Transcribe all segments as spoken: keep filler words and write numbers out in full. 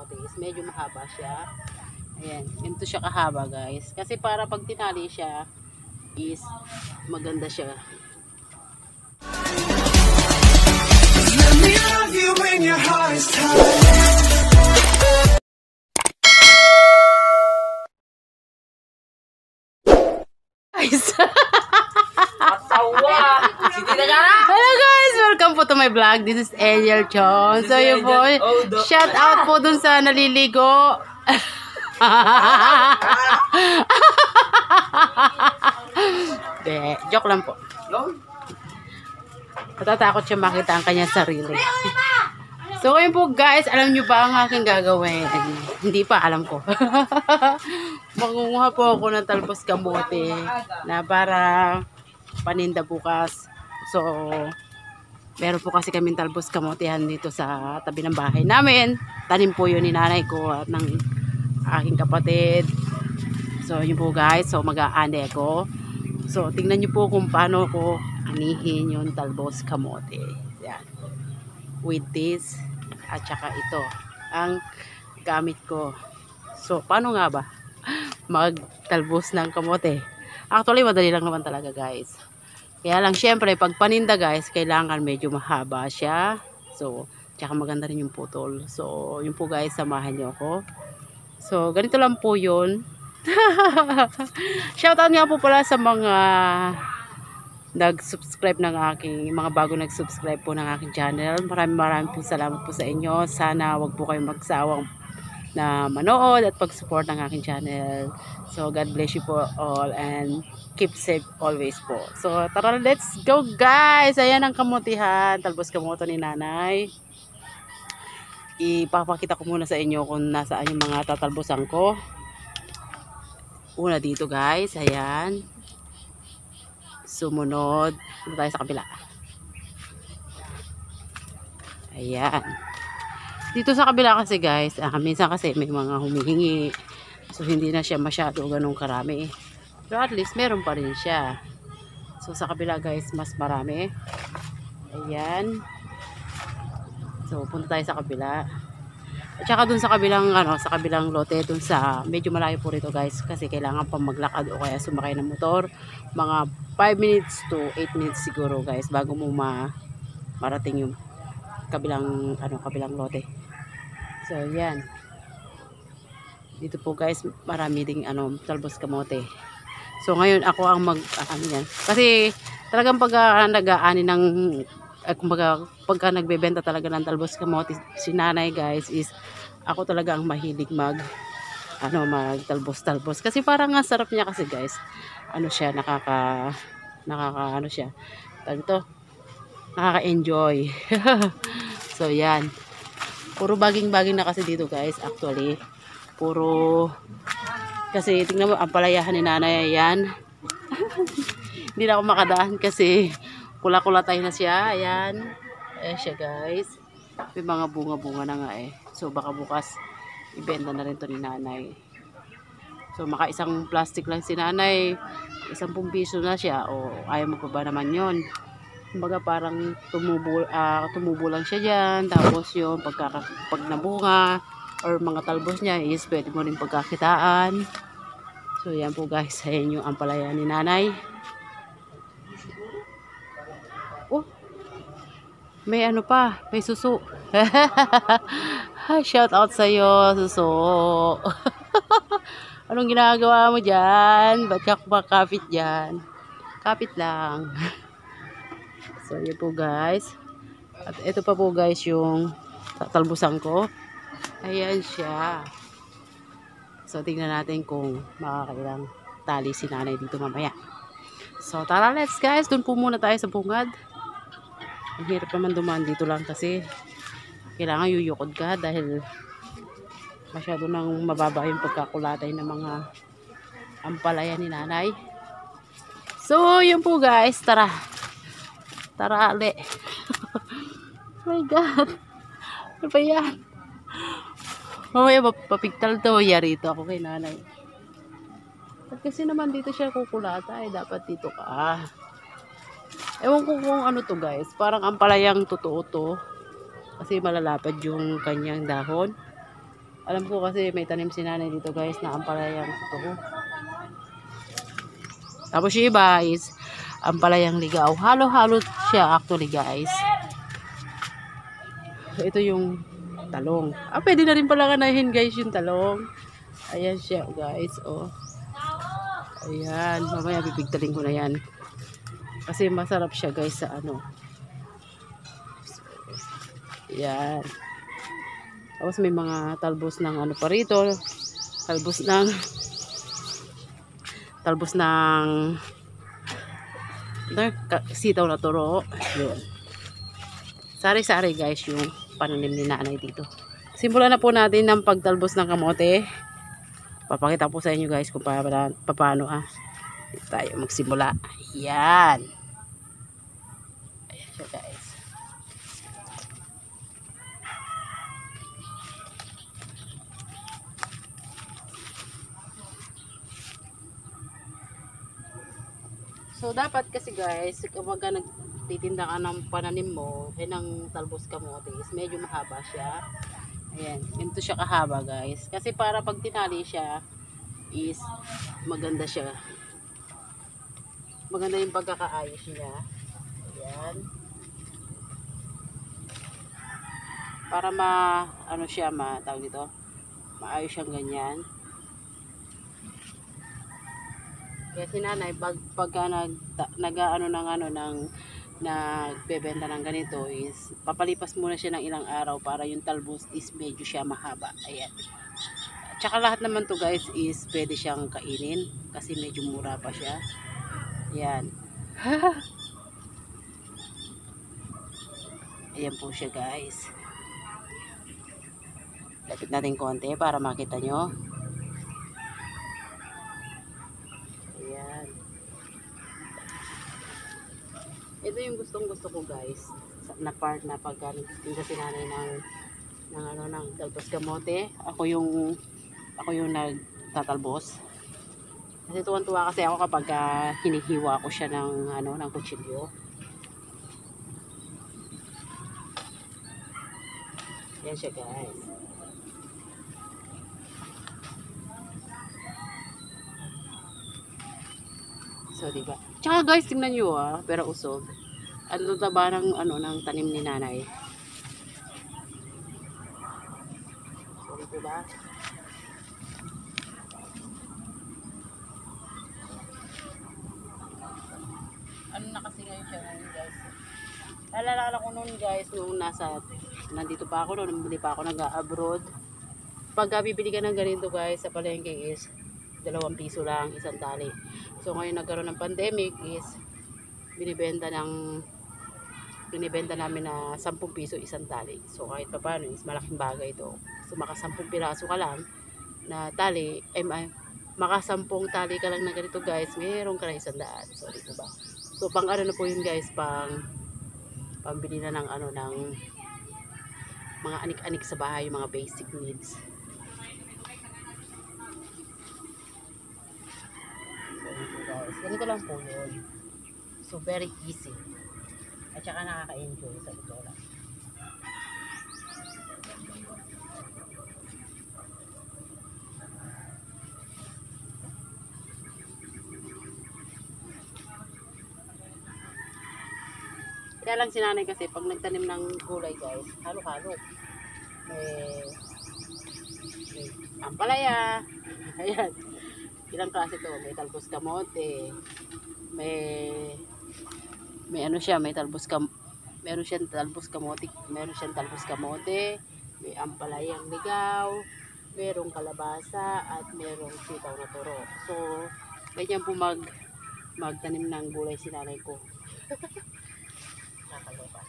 kamote is medyo mahaba siya. Ayan, ganito siya kahaba guys. Kasi para pag tinali siya is maganda siya. Let me love you when your heart is tired. Hello guys! Welcome po to my vlog. This is Angel Chong. So yun po, shout out po dun sa naliligo. De, joke lang po. Natatakot siya makita ang kanyang sarili. So ngayon po guys, alam nyo ba ang aking gagawin? Hindi pa, alam ko. Mangunguha po ako ng talbos kamote na para paninda bukas. So, meron po kasi kaming talbos kamotehan dito sa tabi ng bahay namin. Tanim po yun ni nanay ko at ng aking kapatid. So, yun po guys. So, mag-aande ako. So, tingnan nyo po kung paano ko anihin yung talbos kamote. Yan. With this at saka ito ang gamit ko. So, paano nga ba magtalbos ng kamote? Actually, madali lang naman talaga guys. Kaya lang, syempre, pag paninda guys, kailangan medyo mahaba siya. So, tsaka maganda rin yung putol. So, yun po guys, samahan nyo ako. So, ganito lang po yun. Shoutout nga po pala sa mga nag-subscribe ng aking, mga bago nag-subscribe po ng aking channel. Maraming maraming po salamat po sa inyo. Sana wag po kayong magsawang na manood at pag-support ng aking channel. So, God bless you po all and keep safe always po. So, tara, let's go guys! Ayan ang kamutihan. Talbos kamote ni nanay. Ipapakita ko muna sa inyo kung nasaan yung mga tatalbosan ko. Una dito guys. Ayan. Sumunod. Punta tayo sa kabila. Ayan. Dito sa kabila kasi guys, ah, minsan kasi may mga humihingi. So, hindi na siya masyado ganun karami. Pero at least, meron pa rin siya. So, sa kabila guys, mas marami. Ayan. So, punta tayo sa kabila. At saka dun sa kabilang, ano, sa kabilang lote, dun sa, medyo malayo po rito guys. Kasi kailangan pa maglakad o kaya sumakay ng motor. Mga five minutes to eight minutes siguro guys, bago mo ma marating yung kabilang, ano, kabilang lote. So, yan. Dito po guys, marami ding, ano, talbos kamote. So, ngayon ako ang mag, uh, ano yan. Kasi, talagang pag uh, nag-aani ng, uh, kumbaga, pagka nagbebenta talaga ng talbos kamote, si nanay guys, is, ako talaga ang mahilig mag, ano, mag talbos-talbos. Kasi parang nga sarap niya kasi guys. Ano siya, nakaka, nakaka, ano siya. Tawag ito, nakaka-enjoy. So, yan. Puro baging-baging na kasi dito guys, actually. Puro, kasi tingnan mo, ang palayahan ni nanay, yan. Hindi na ako makadaan kasi kula-kulatay na siya. Ayan. Ayan siya guys. May mga bunga-bunga na nga eh. So baka bukas ibenta na rin to ni nanay. So maka isang plastic lang si nanay. Isang pung piso na siya. O ayaw mo pa ba naman yun? Kumbaga parang tumubo, uh, tumubo lang siya dyan. Tapos yun, pagka, pag nabunga or mga talbos niya is pwede mo rin pagkakitaan. So yan po guys, ayan yung ampalaya ni nanay. Oh, may ano pa, may suso. Shout out sa iyo, suso. Anong ginagawa mo dyan? Ba't ka kumakapit dyan? Kapit lang. So yan po guys. At ito pa po guys yung tatalbusan ko. Ayan siya. So, tingnan natin kung makakailang tali si nanay dito mamaya. So, tara let's guys. Doon po muna tayo sa bungad. Ang hirap naman dumaan dito lang kasi kailangan yuyukod ka dahil masyado nang mababa yung pagkakulatay ng mga ampalaya ni nanay. So, yun po guys. Tara. Tara, ale. Oh my God. Ano ba yan? Mamaya papigtal to, yari ito ako kay nanay. At kasi naman dito siya kukulata, eh dapat dito ka. Ewan ko kung ano to guys, parang ang palayang totoo to. Kasi malalapad yung kanyang dahon. Alam ko kasi may tanim si nanay dito guys na ampalayang totoo. Tapos yung iba is ampalayang ligaw. Halo-halo siya actually guys. So, ito yung talong. Ah, pwede na rin pala kanahin guys yung talong. Ayan siya guys. Oh. Ayan. Mamaya bibigtalin ko na yan. Kasi masarap siya guys sa ano. Ayan. Tapos may mga talbos ng ano pa rito. Talbos ng talbos ng ano, sitaw na turo. Yun. Sari-sari guys yung pananim ni nanay dito. Simulan na po natin ng pagtalbos ng kamote. Papakita po sa inyo guys kung pa, pa, pa, paano ah. Dito tayo magsimula. Ayan. Ayan siya guys. So, dapat kasi guys, kapag nagtitinda ka ng pananim mo, eh ng talbos kamote, is medyo mahaba siya. Ayan, ganito siya kahaba guys. Kasi para pag tinali siya, is maganda siya. Maganda yung pagkakaayos niya. Ayan. Para ma, ano siya, ma, tawag dito, maayos siyang ganyan. Kaya si nanay pag pagka nag nag-aano ng ano ng nagbebenta ng ganito is papalipas muna siya ng ilang araw para yung talbos is medyo siya mahaba. Ayan. Tsaka lahat naman to guys is pwede siyang kainin kasi medyo mura pa siya. Ayan. Ayan po siya guys. Lapit natin konti para makita nyo. Ito yung gustong gusto ko guys na part na pagka nagtitinda si nanay ng ng ano ng talbos kamote. Ako yung ako yung nagtatalbos. Kasi tuwan-tuwa kasi ako kapag uh, hinihiwa ko siya ng ano ng kutsilyo. Yan siya guys. So, diba? Tsaka guys, tingnan nyo ah, pero usog. Ano taba ng, ano, ng tanim ni nanay. So, diba? Ano na kasi ngayon siya ngayon guys. Naalala ko noon guys, nung nasa, nandito pa ako, nung bumili pa ako nag-abroad. Pag bibili ka ng ganito guys, sa palengke is dalawang piso lang, isang tali. So ngayon nagkaroon ng pandemic is binibenta ng binibenta namin na sampung piso isang tali. So kahit pa paano is malaking bagay ito. So maka sampung piraso ka lang na tali, eh, maka sampung tali ka lang na ganito guys, mayroon ka na isang daan. So dito ba? So pang ano na po yun guys, pang pambili na ng ano ng mga anik-anik sa bahay, yung mga basic needs. Guys, ganito lang po yun. So, very easy. At saka nakaka-enjoy sa ito lang. Kaya lang sinanay kasi pag nagtanim ng gulay guys, halo-halo. May, may ampalaya. Ayan. Ilang klase to, may talbos kamote, may may ano siya, may talbos kam meron siyang talbos kamote, meron siyang talbos kamote, may ampalayang ligaw, merong kalabasa at merong sitaw na turo. So, ganyan po mag magtanim ng gulay si nanay ko. Nakakaloka.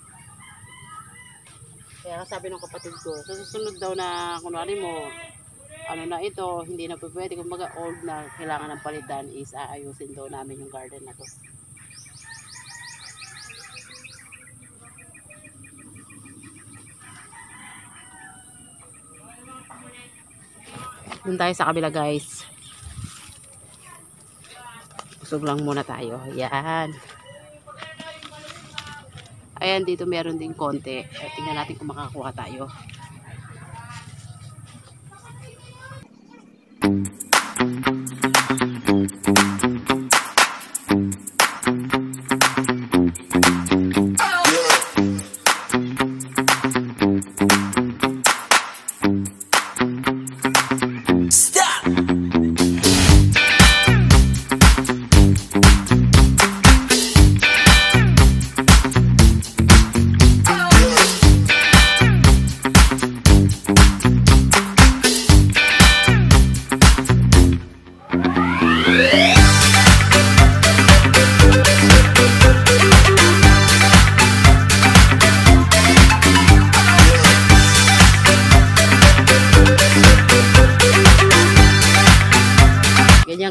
Kaya sabi ng kapatid ko, sa susunod daw na kunwari mo ano na ito, hindi na po pwede, kumbaga old na, kailangan ng palitan, is aayusin daw namin yung garden na to. Doon tayo sa kabila guys. Usog lang muna tayo. Yan. Ayan, dito meron din konti. Tingnan natin kung makakuha tayo.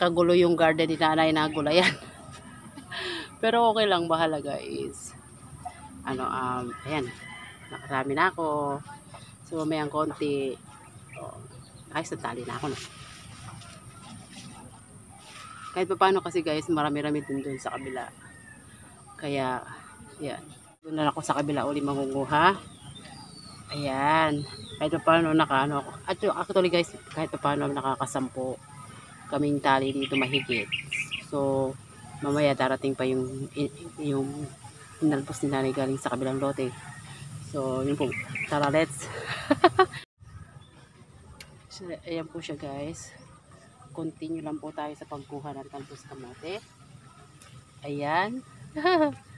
kagulo yung garden ni nanay na gulayan. Pero okay lang, bahala guys. Ano, um, ayan. Nakarami na ako. So, mamayang konti. Oh, ayos na tali na ako na. Kahit pa paano kasi guys, marami-rami din dun sa kabila. Kaya, yan. Doon na ako sa kabila uli mangunguha. Ayan. Kahit pa paano naka, ano, at actually guys, kahit pa paano nakakasampo kaming tali dito mahigit. So, mamaya darating pa yung, yung inalpos ni nanay galing sa kabilang lote. So, yun po. Tara, let's. So, ayan po siya guys. Continue lang po tayo sa pagkuha ng talbos kamote. Ayan.